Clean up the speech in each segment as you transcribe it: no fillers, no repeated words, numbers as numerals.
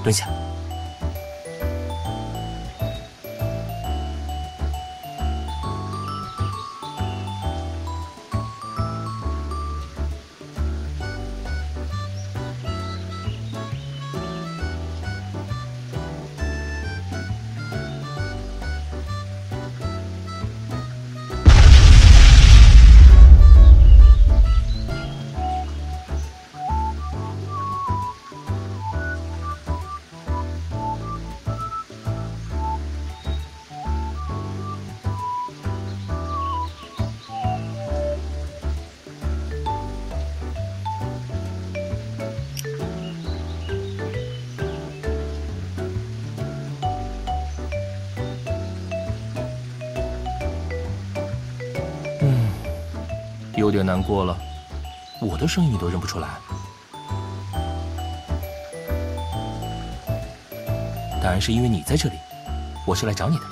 蹲下。有点难过了，我的声音你都认不出来。当然是因为你在这里，我是来找你的。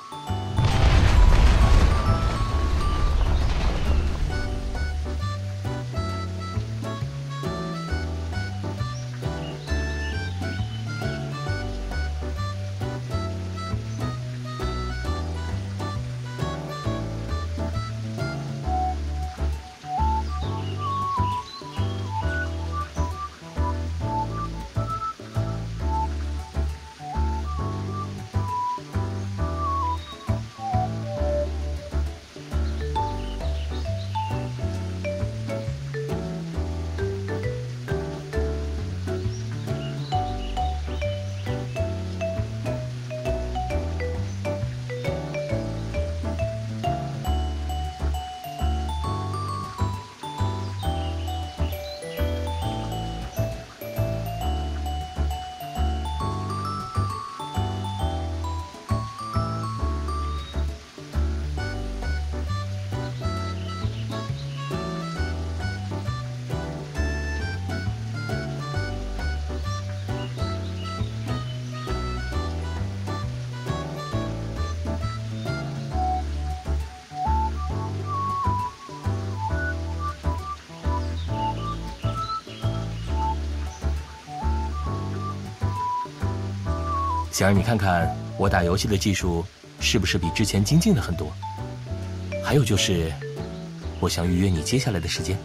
想让你看看我打游戏的技术是不是比之前精进了很多。还有就是，我想预约你接下来的时间。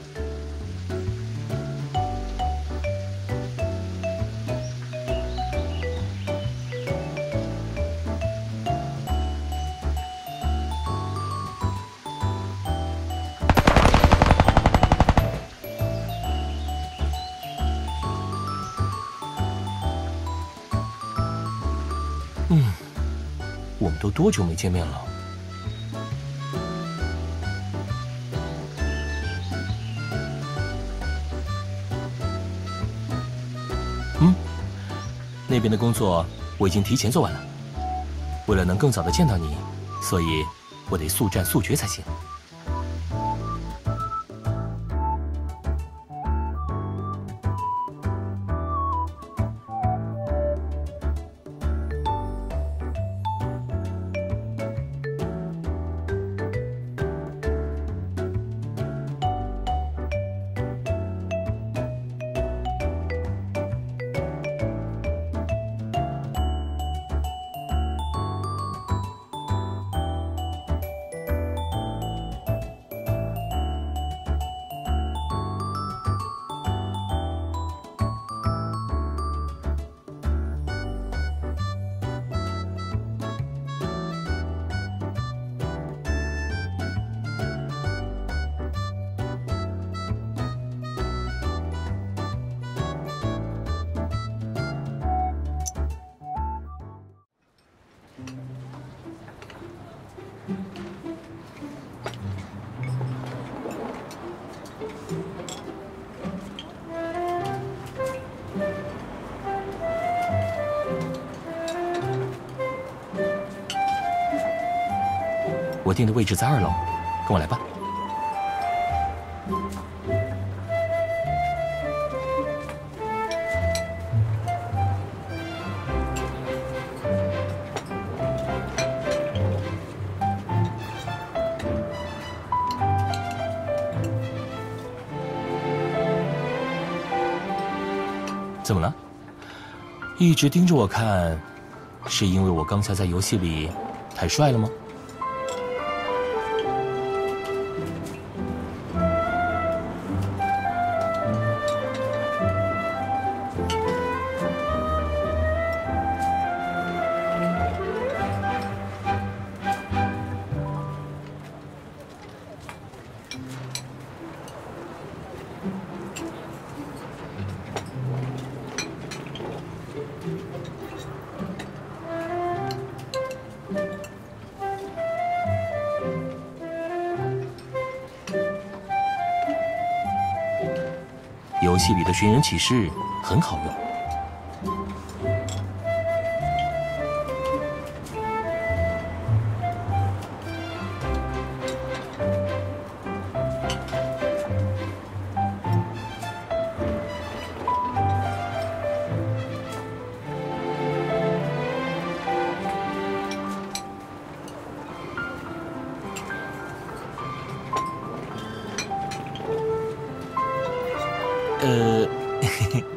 我们都多久没见面了？那边的工作我已经提前做完了。为了能更早的见到你，所以我得速战速决才行。我订的位置在2楼，跟我来吧。怎么了？ 一直盯着我看，是因为我刚才在游戏里太帅了吗？游戏里的寻人启事很好用。嘿嘿。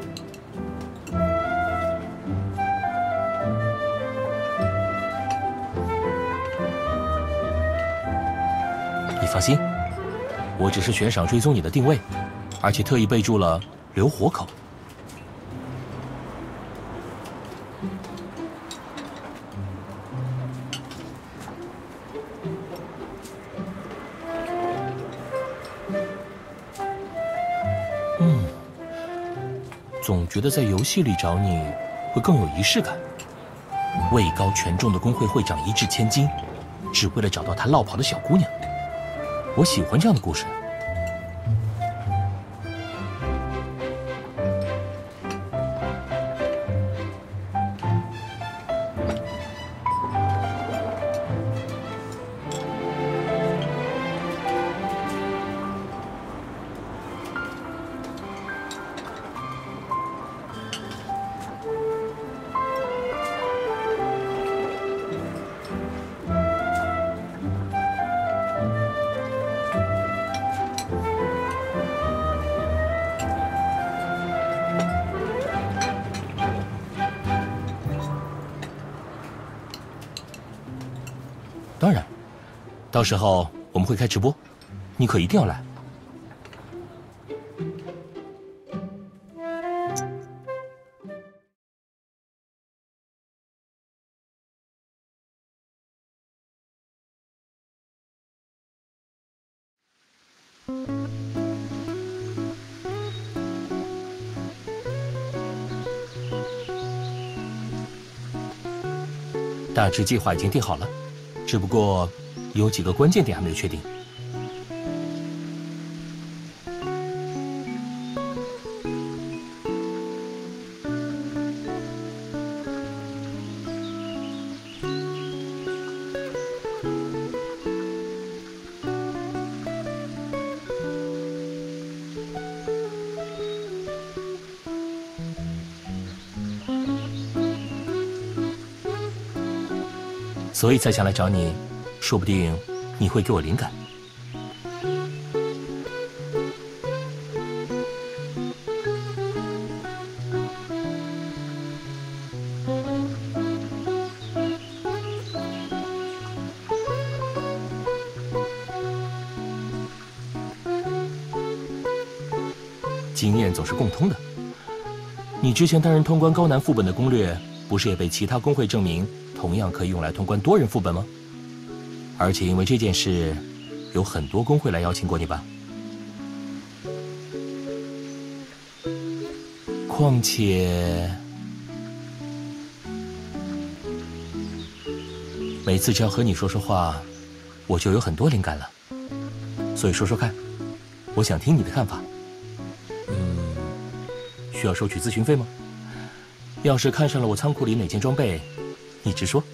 你放心，我只是悬赏追踪你的定位，而且特意备注了留活口。总觉得在游戏里找你会更有仪式感。位高权重的工会会长一掷千金，只为了找到他落跑的小姑娘。我喜欢这样的故事。当然，到时候我们会开直播，你可一定要来。大致计划已经定好了。只不过有几个关键点还没有确定。所以才想来找你，说不定你会给我灵感。经验总是共通的。你之前担任通关高难副本的攻略，不是也被其他工会证明同样可以用来通关多人副本吗？而且因为这件事，有很多工会来邀请过你吧？况且，每次只要和你说说话，我就有很多灵感了。所以说说看，我想听你的看法。需要收取咨询费吗？要是看上了我仓库里哪件装备，你直说。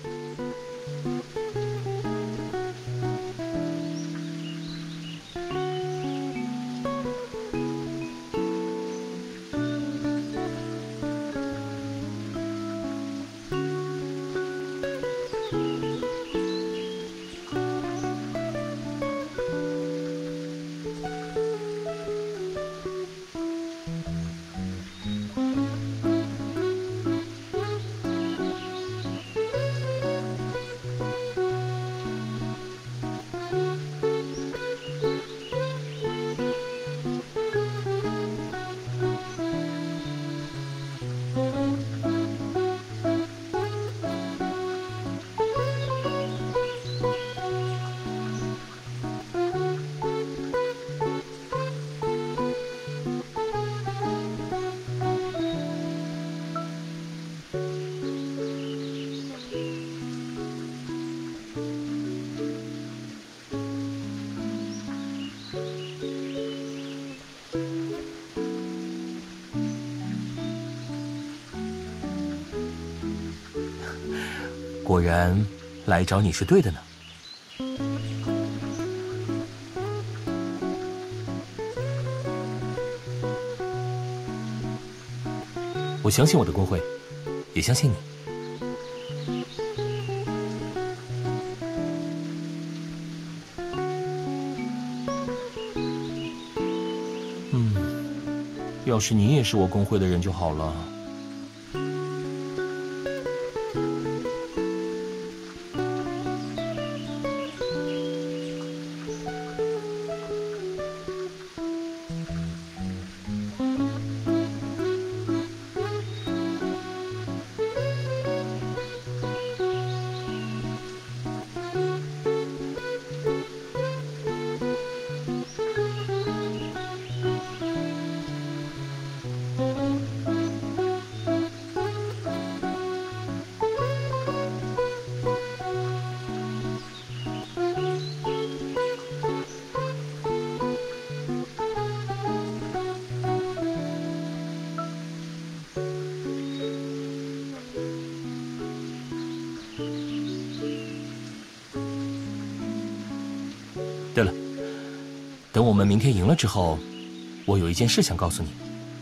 果然，来找你是对的呢。我相信我的工会，也相信你。要是你也是我工会的人就好了。对了，等我们明天赢了之后，我有一件事想告诉你。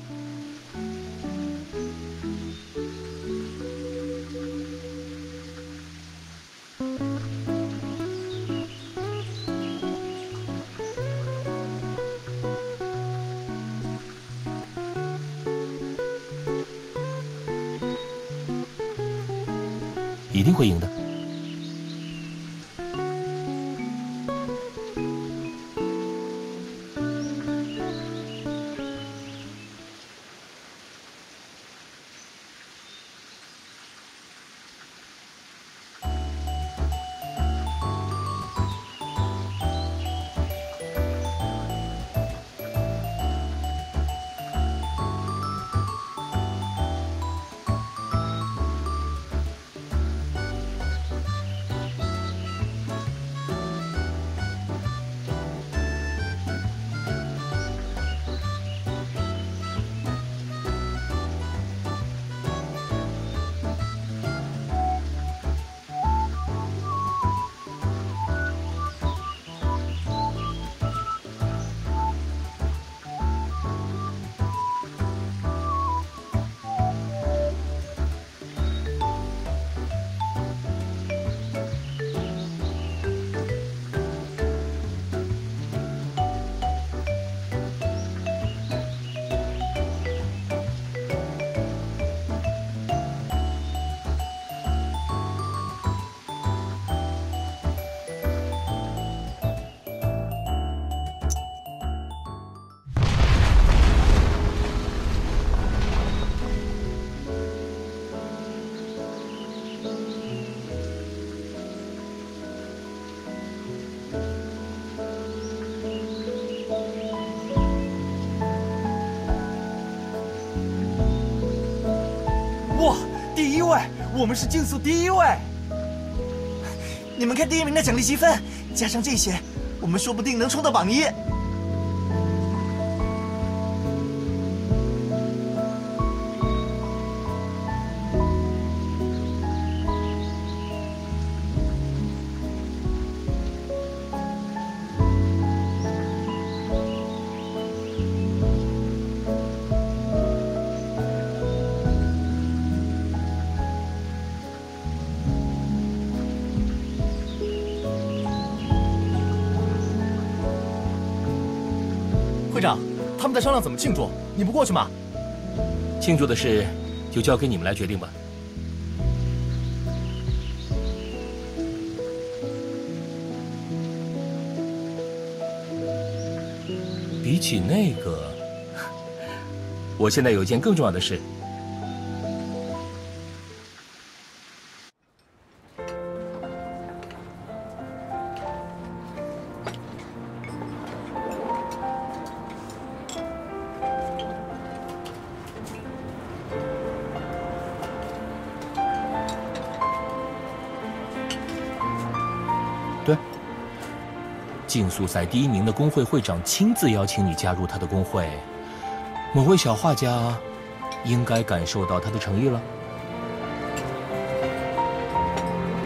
一定会赢的。 哇，第一位，我们是竞速第一位！你们看第一名的奖励积分，加上这些，我们说不定能冲到榜一。 会长，他们在商量怎么庆祝，你不过去吗？ 庆祝的事就交给你们来决定吧。比起那个，我现在有一件更重要的事。对，竞速赛第一名的工会会长亲自邀请你加入他的工会，某位小画家应该感受到他的诚意了。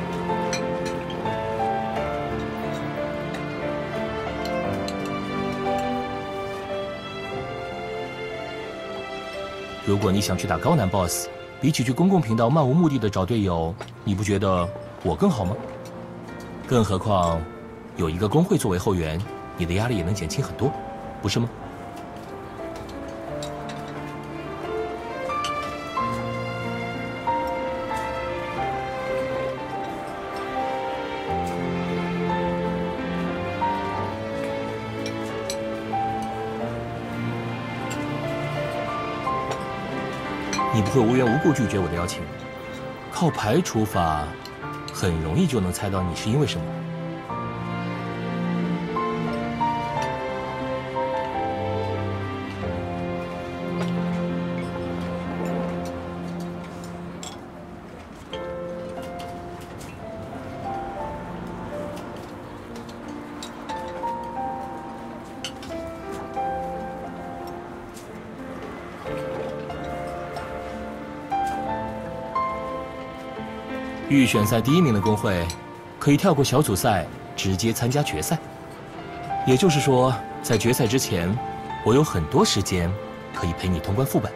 如果你想去打高难 BOSS， 比起去公共频道漫无目的的找队友，你不觉得我更好吗？更何况，有一个工会作为后援，你的压力也能减轻很多，不是吗？你不会无缘无故拒绝我的邀请，靠排除法，很容易就能猜到你是因为什么。预选赛第1名的工会，可以跳过小组赛，直接参加决赛。也就是说，在决赛之前，我有很多时间可以陪你通关副本。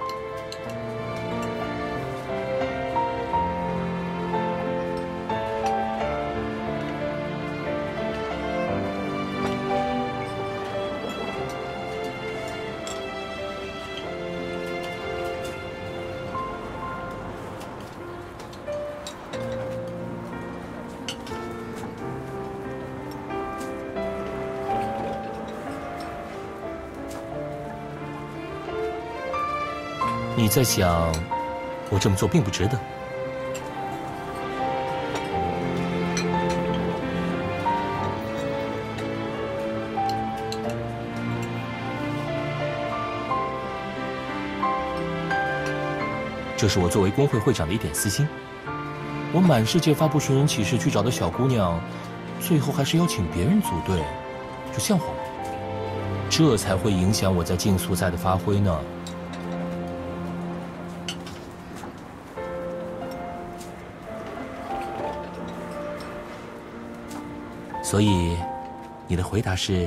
你在想，我这么做并不值得。这是我作为工会会长的一点私心。我满世界发布寻人启事去找的小姑娘，最后还是要请别人组队，这像话吗？这才会影响我在竞速赛的发挥呢。所以，你的回答是？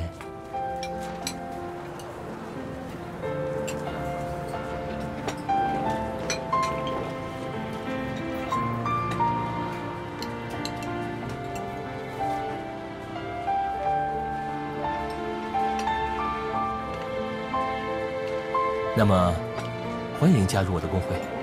那么，欢迎加入我的工会。